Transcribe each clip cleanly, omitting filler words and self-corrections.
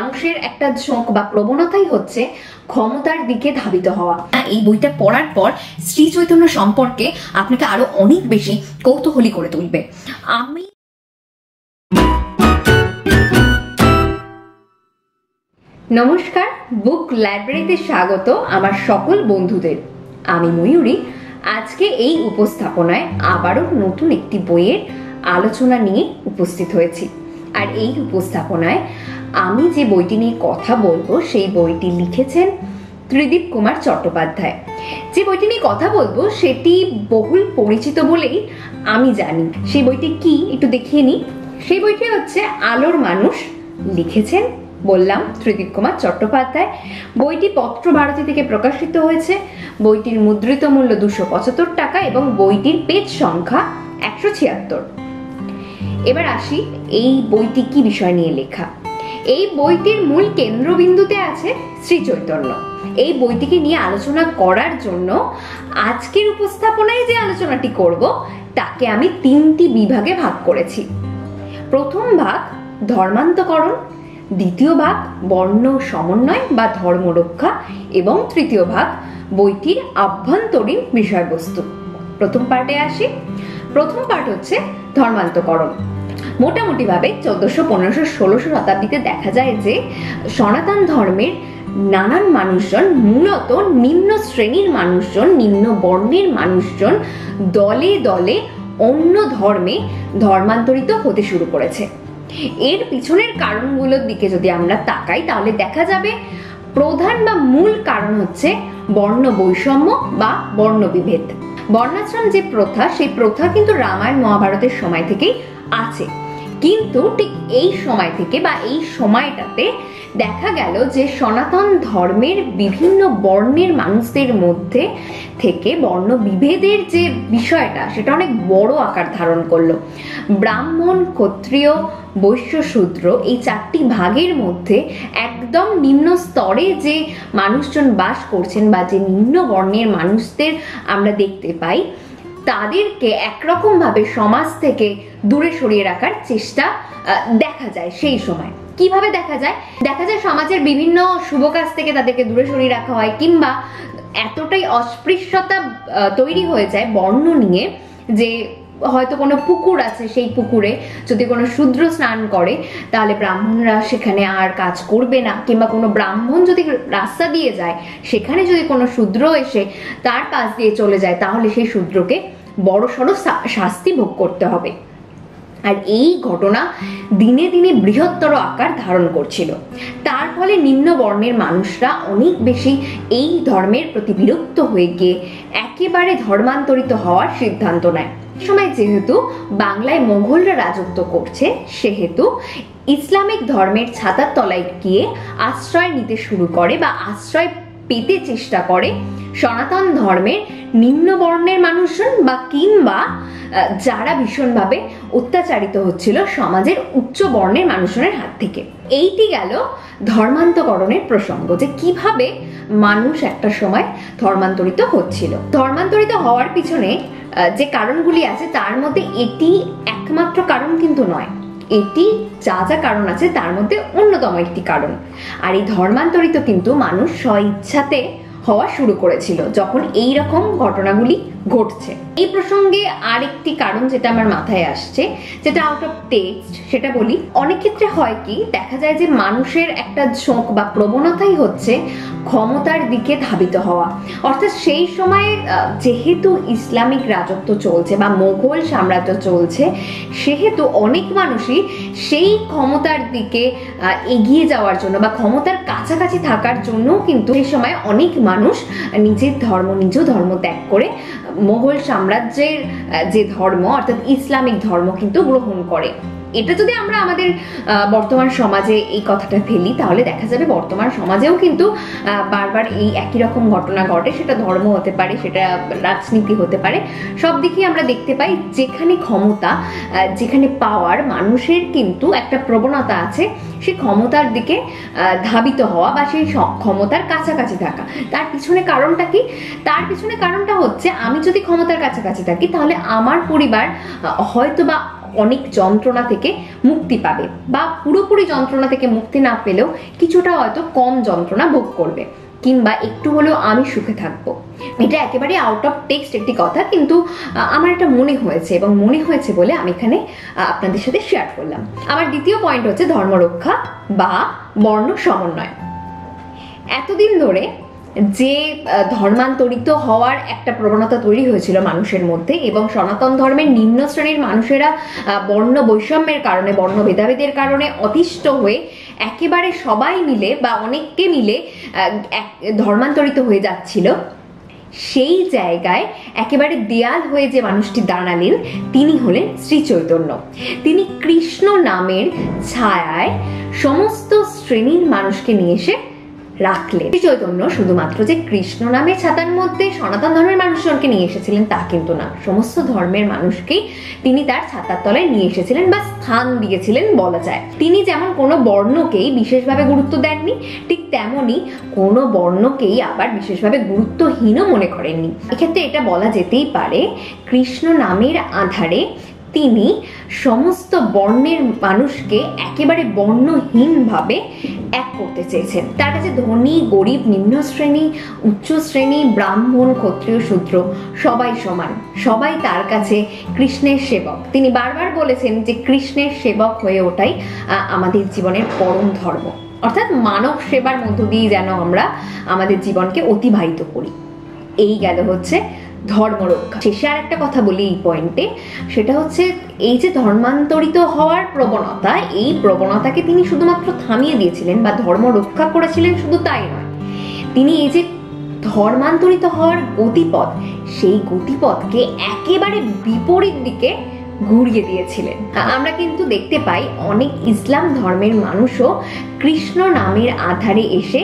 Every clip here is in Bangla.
মানুষের একটা ঝোঁক বা প্রবণতাই হচ্ছে ক্ষমতার দিকে ধাবিত হওয়া। এই বইটা পড়ার পর শ্রী চৈতন্য সম্পর্কে আপনাকে আরো অনেক বেশি কৌতূহলী করে তুলবে। আমি নমস্কার, বুক লাইব্রেরিতে স্বাগত আমার সকল বন্ধুদের। আমি ময়ূরী। আজকে এই উপস্থাপনায় আবারও নতুন একটি বইয়ের আলোচনা নিয়ে উপস্থিত হয়েছি। আর এই উপস্থাপনায় আমি যে বইটি নিয়ে কথা বলবো সেই বইটি লিখেছেন ত্রিদীপ কুমার চট্টোপাধ্যায়। যে বইটি নিয়ে কথা বলবো সেটি বহুল পরিচিত বলেই আমি জানি। সেই বইটি কি একটু দেখিয়ে নিই। সেই বইটি হচ্ছে আলোর মানুষ। লিখেছেন বললাম ত্রিদীপ কুমার চট্টোপাধ্যায়। বইটি পত্র ভারতী থেকে প্রকাশিত হয়েছে। বইটির মুদ্রিত মূল্য 275 টাকা এবং বইটির পেজ সংখ্যা 176। এবার আসি এই বইটি কি বিষয় নিয়ে লেখা। এই বইটির মূল কেন্দ্রবিন্দুতে আছে শ্রী চৈতন্য। এই বইটিকে নিয়ে আলোচনা করার জন্য আজকের উপস্থাপনায় যে আলোচনাটি করব তাকে আমি 3টি বিভাগে ভাগ করেছি। প্রথম ভাগ ধর্মান্তকরণ, দ্বিতীয় ভাগ বর্ণ সমন্বয় বা ধর্মরক্ষা এবং তৃতীয় ভাগ বইটির আভ্যন্তরীণ বিষয়বস্তু। প্রথম পার্টে আসি। প্রথম পার্ট হচ্ছে ধর্মান্তকরণ। মোটামুটি ভাবে 1400, 1500, 1600 শতাব্দীতে দেখা যায় যে সনাতন ধর্মের নানান মানুষজন, মূলত নিম্ন শ্রেণীর মানুষজন, নিম্ন বর্ণের মানুষজন দলে দলে অন্য ধর্মে ধর্মান্তরিত হতে শুরু করেছে। এর পিছনের কারণগুলোর দিকে যদি আমরা তাকাই তাহলে দেখা যাবে প্রধান বা মূল কারণ হচ্ছে বর্ণ বৈষম্য বা বর্ণ বিভেদ। বর্ণাশ্রম যে প্রথা, সেই প্রথা কিন্তু রামায়ণ মহাভারতের সময় থেকেই আছে। কিন্তু ঠিক এই সময় থেকে বা এই সময়টাতে দেখা গেল যে সনাতন ধর্মের বিভিন্ন বর্ণের মানুষদের মধ্যে থেকে বর্ণ বিভেদের যে বিষয়টা সেটা অনেক বড় আকার ধারণ করলো। ব্রাহ্মণ, ক্ষত্রিয়, বৈশ্য, শূদ্র এই 4টি ভাগের মধ্যে একদম নিম্ন স্তরে যে মানুষজন বাস করছেন বা যে নিম্ন বর্ণের মানুষদের আমরা দেখতে পাই, তাদেরকে একরকম ভাবে সমাজ থেকে দূরে সরিয়ে রাখার চেষ্টা দেখা যায়। সেই সময় কিভাবে দেখা যায়? দেখা যায় সমাজের বিভিন্ন শুভ কাজ থেকে তাদেরকে দূরে সরিয়ে রাখা হয়, কিংবা এতটাই অস্পৃশ্যতা তৈরি হয়ে যায় বর্ণ নিয়ে যে হয়তো কোনো পুকুর আছে, সেই পুকুরে যদি কোনো শূদ্র স্নান করে তাহলে ব্রাহ্মণরা সেখানে আর কাজ করবে না, কিংবা কোনো ব্রাহ্মণ যদি রাস্তা দিয়ে যায় সেখানে যদি কোনো শূদ্র এসে তার পাশ দিয়ে চলে যায় তাহলে সেই শূদ্রকে বড়সড় শাস্তি ভোগ করতে হবে। আর এই ঘটনা দিনে দিনে বৃহত্তর আকার ধারণ করছিল। তার ফলে নিম্ন বর্ণের মানুষরা অনেক বেশি এই ধর্মের প্রতি বিরক্ত হয়ে গিয়ে একেবারে ধর্মান্তরিত হওয়ার সিদ্ধান্ত নেয়। সময় যেহেতু বাংলায় মোগলরা রাজত্ব করছে, সেহেতু ইসলামিক ধর্মের ছাতার তলায় গিয়ে আশ্রয় নিতে শুরু করে বা আশ্রয় পেতে চেষ্টা করে সনাতন ধর্মের নিম্ন বর্ণের মানুষজন বা কিংবা যারা ভীষণভাবে অত্যাচারিত হচ্ছিল সমাজের উচ্চ বর্ণের মানুষজনের হাত থেকে। এইটি গেল ধর্মান্তকরণের প্রসঙ্গ, যে কিভাবে মানুষ একটা সময় ধর্মান্তরিত হচ্ছিল। ধর্মান্তরিত হওয়ার পিছনে যে কারণগুলি আছে তার মধ্যে এটি একমাত্র কারণ কিন্তু নয়। এটি যা যা কারণ আছে তার মধ্যে অন্যতম একটি কারণ। আর এই ধর্মান্তরিত কিন্তু মানুষ স্বইচ্ছাতে হওয়া শুরু করেছিল যখন এই রকম ঘটনাগুলি ঘটছে। এই প্রসঙ্গে আরেকটি কারণ যেটা আমার মাথায় আসছে, যেটা আউট অফ টেক্সট, সেটা বলি। অনেক ক্ষেত্রে হয় কি, দেখা যায় যে মানুষের একটা ঝোঁক বা প্রবণতাই হচ্ছে ক্ষমতার দিকে ধাবিত হওয়া। অর্থাৎ সেই সময়ে যেহেতু ইসলামিক রাজত্ব চলছে বা মোগল সাম্রাজ্য চলছে, সেহেতু অনেক মানুষই সেই ক্ষমতার দিকে এগিয়ে যাওয়ার জন্য বা ক্ষমতার কাছাকাছি থাকার জন্য কিন্তু সেই সময় অনেক মানুষ নিজের ধর্ম, নিজ ধর্ম ত্যাগ করে মোগল সাম্রাজ্যের যে ধর্ম অর্থাৎ ইসলামিক ধর্ম কিন্তু গ্রহণ করে। এটা যদি আমরা আমাদের বর্তমান সমাজে এই কথাটা ফেলি তাহলে দেখা যাবে বর্তমান সমাজেও কিন্তু বারবার এই একই রকম ঘটনা ঘটে। সেটা ধর্ম হতে পারে, সেটা রাজনীতি হতে পারে, সব দিকেই আমরা দেখতে পাই যেখানে ক্ষমতা, যেখানে পাওয়ার, মানুষের কিন্তু একটা প্রবণতা আছে সেই ক্ষমতার দিকে ধাবিত হওয়া বা সেই ক্ষমতার কাছাকাছি থাকা। তার পিছনে কারণটা কি? তার পিছনে কারণটা হচ্ছে আমি যদি ক্ষমতার কাছাকাছি থাকি তাহলে আমার পরিবার হয়তো বা অনেক যন্ত্রণা থেকে মুক্তি পাবে, বা পুরোপুরি যন্ত্রণা থেকে মুক্তি না পেলেও কিছুটা হয়তো কম যন্ত্রণা ভোগ করবে, কিংবা একটু হলেও আমি সুখে থাকবো। এটা একেবারে আউট অফ টেক্সট একটি কথা, কিন্তু আমার এটা মনে হয়েছে, এবং মনে হয়েছে বলে আমি এখানে আপনাদের সাথে শেয়ার করলাম। আমার দ্বিতীয় পয়েন্ট হচ্ছে ধর্মরক্ষা বা বর্ণ সমন্বয়। এতদিন ধরে যে ধর্মান্তরিত হওয়ার একটা প্রবণতা তৈরি হয়েছিল মানুষের মধ্যে, এবং সনাতন ধর্মের নিম্ন শ্রেণীর মানুষেরা বর্ণ বৈষম্যের কারণে, বর্ণ ভেদাভেদের কারণে অতিষ্ঠ হয়ে একেবারে সবাই মিলে বা অনেককে মিলে ধর্মান্তরিত হয়ে যাচ্ছিল, সেই জায়গায় একেবারে দেয়াল হয়ে যে মানুষটি দাঁড়ালেন তিনি হলেন শ্রী চৈতন্য। তিনি কৃষ্ণ নামের ছায়ায় সমস্ত শ্রেণীর মানুষকে নিয়ে এসে রাখলেন। শ্রী চৈতন্য শুধুমাত্র যে কৃষ্ণ নামের ছাতার মধ্যে সনাতন ধর্মের মানুষজনকে নিয়ে এসেছিলেন তা কিন্তু না, সমস্ত ধর্মের মানুষকেই তিনি তার ছাতার তলায় নিয়ে এসেছিলেন বা স্থান দিয়েছিলেন বলা যায়। তিনি যেমন কোনো বর্ণকেই বিশেষভাবে গুরুত্ব দেননি, ঠিক তেমনি কোনো বর্ণকেই আবার বিশেষভাবে গুরুত্বহীনও মনে করেননি। এক্ষেত্রে এটা বলা যেতেই পারে, কৃষ্ণ নামের আধারে তিনি সমস্ত বর্ণের মানুষকে একেবারে বর্ণহীনভাবে এক করতে চেয়েছেন। তার কাছে ধনী, গরিব, নিম্ন শ্রেণী, উচ্চ শ্রেণী, ব্রাহ্মণ, ক্ষত্রিয়, শূদ্র সবাই সমান, সবাই তার কাছে কৃষ্ণের সেবক। তিনি বারবার বলেছেন যে কৃষ্ণের সেবক হয়ে ওঠাই আমাদের জীবনের পরম ধর্ম, অর্থাৎ মানব সেবার মধ্য দিয়ে যেন আমরা আমাদের জীবনকে অতিবাহিত করি। এই গেল হচ্ছে ধর্মরক্ষা। শেষে আর একটা কথা বলি এই পয়েন্টে, সেটা হচ্ছে এই যে ধর্মান্তরিত হওয়ার প্রবণতা, এই প্রবণতাকে তিনি শুধুমাত্র থামিয়ে দিয়েছিলেন বা ধর্ম রক্ষা করেছিলেন শুধু তাই নয়, তিনি এই যে ধর্মান্তরিত হওয়ার গতিপথ, সেই গতিপথকে একেবারে বিপরীত দিকে ঘুরিয়ে দিয়েছিলেন। আমরা কিন্তু দেখতে পাই অনেক ইসলাম ধর্মের মানুষও কৃষ্ণ নামের আধারে এসে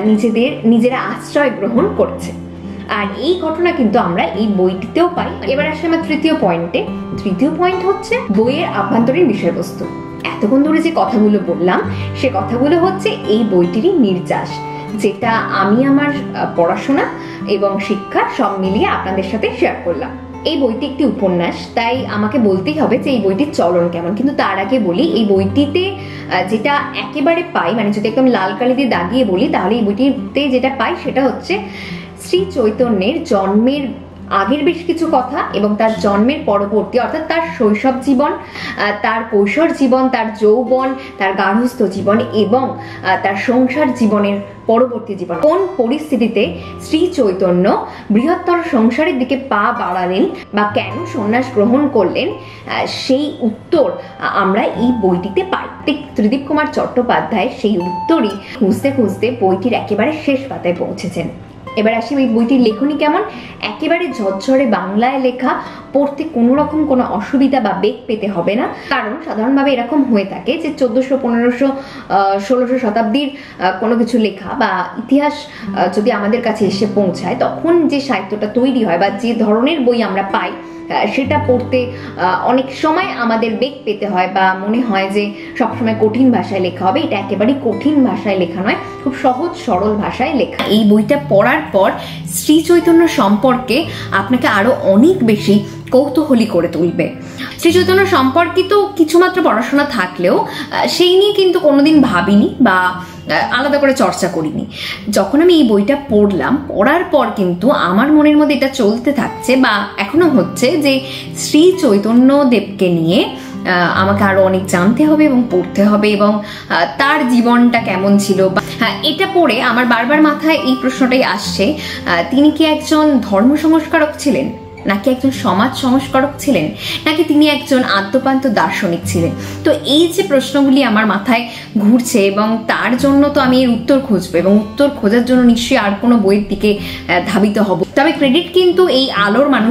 নিজেরা আশ্রয় গ্রহণ করছে, আর এই ঘটনা কিন্তু আমরা এই বইটিতেও পাই। এবার আসলে আমার তৃতীয় পয়েন্টে। তৃতীয় পয়েন্ট হচ্ছে বইয়ের আভ্যন্তরীণ বিষয়বস্তু। এতক্ষণ ধরে যে কথাগুলো বললাম সে কথাগুলো হচ্ছে এই বইটিরই নির্যাস, যেটা আমি আমার পড়াশোনা এবং শিক্ষা সব মিলিয়ে আপনাদের সাথে শেয়ার করলাম। এই বইটি একটি উপন্যাস, তাই আমাকে বলতেই হবে যে এই বইটির চলন কেমন। কিন্তু তার আগে বলি, এই বইটিতে যেটা একেবারে পাই, মানে যদি একদম লাল কালি দিয়ে দাগিয়ে বলি, তাহলে এই বইটিতে যেটা পাই সেটা হচ্ছে শ্রী চৈতন্যের জন্মের আগের বেশ কিছু কথা এবং তার জন্মের পরবর্তী, অর্থাৎ তার শৈশব জীবন, তার কৈশোর জীবন, তার যৌবন, তার গার্হস্থ্য জীবন এবং তার সংসার জীবনের পরবর্তী জীবন, কোন পরিস্থিতিতে শ্রী চৈতন্য বৃহত্তর সংসারের দিকে পা বাড়ালেন বা কেন সন্ন্যাস গ্রহণ করলেন, সেই উত্তর আমরা এই বইটিতে পাই। ত্রিদীপ কুমার চট্টোপাধ্যায় সেই উত্তরই খুঁজতে খুঁজতে বইটির একেবারে শেষ পাতায় পৌঁছেছেন। এবার আসি এই বইটির লেখনী কেমন। একেবারে ঝরঝরে বাংলায় লেখা, পড়তে কোনো রকম কোনো অসুবিধা বা বেগ পেতে হবে না, কারণ সাধারণভাবে এরকম হয়ে থাকে যে 1400, 1500, 1600 শতাব্দীর কোনো কিছু লেখা বা ইতিহাস যদি আমাদের কাছে এসে পৌঁছায়, তখন যে সাহিত্যটা তৈরি হয় বা যে ধরনের বই আমরা পাই সেটা পড়তে অনেক সময় আমাদের বেগ পেতে হয় বা মনে হয় যে সবসময় কঠিন ভাষায় লেখা হবে। এটা একেবারেই কঠিন ভাষায় লেখা নয়, খুব সহজ সরল ভাষায় লেখা। এই বইটা পড়ার পর শ্রী চৈতন্য সম্পর্কে আপনাকে আরো অনেক বেশি কৌতূহলী করে তুলবে। শ্রী চৈতন্য সম্পর্কিত কিছুমাত্র পড়াশোনা থাকলেও সেই নিয়ে কিন্তু কোনোদিন ভাবিনি বা আলাদা করে চর্চা করিনি। যখন আমি এই বইটা পড়লাম, পড়ার পর কিন্তু আমার মনের মধ্যে এটা চলতে থাকছে বা এখনো হচ্ছে যে শ্রী চৈতন্য দেবকে নিয়ে আমাকে আরো অনেক জানতে হবে এবং পড়তে হবে, এবং তার জীবনটা কেমন ছিল। এটা পড়ে আমার বারবার মাথায় এই প্রশ্নটাই আসছে, তিনি কি একজন ধর্ম সংস্কারক ছিলেন, নাকি একজন সমাজ সংস্কারক ছিলেন, নাকি তিনি একজন আদ্যপান্ত দার্শনিক ছিলেন? তো এই যে প্রশ্নগুলি আমার মাথায় ঘুরছে, এবং তার জন্য তো আমি এর উত্তর খুঁজবো, এবং উত্তর খোঁজার জন্য নিশ্চয়ই আর কোনো বইয়ের দিকে ধাবিত হব। তবে ক্রেডিট কিন্তু এই আলোর মানুষ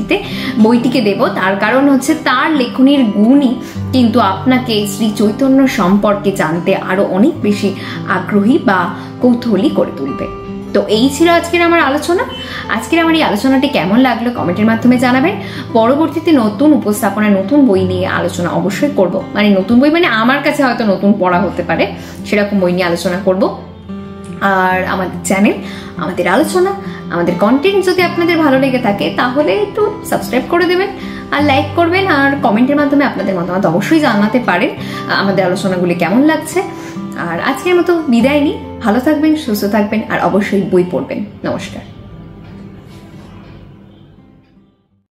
বইটিকে দেব, তার কারণ হচ্ছে তার লেখনীর গুণই কিন্তু আপনাকে শ্রী চৈতন্য সম্পর্কে জানতে আরো অনেক বেশি আগ্রহী বা কৌতূহলী করে তুলবে। তো এই ছিল আজকের আমার আলোচনা। আজকের আমার এই আলোচনাটি কেমন লাগলো কমেন্টের মাধ্যমে জানাবেন। পরবর্তীতে নতুন উপস্থাপনায় নতুন বই নিয়ে আলোচনা অবশ্যই করব। মানে নতুন বই মানে আমার কাছে হয়তো নতুন পড়া হতে পারে, সেরকম বই নিয়ে আলোচনা করব। আর আমাদের চ্যানেল, আমাদের আলোচনা, আমাদের কন্টেন্ট যদি আপনাদের ভালো লেগে থাকে তাহলে একটু সাবস্ক্রাইব করে দেবেন আর লাইক করবেন, আর কমেন্টের মাধ্যমে আপনাদের মতামত অবশ্যই জানাতে পারেন আমাদের আলোচনাগুলি কেমন লাগছে। আর আজকের মতো বিদায় নিই। ভালো থাকবেন, সুস্থ থাকবেন, আর অবশ্যই বই পড়বেন। নমস্কার।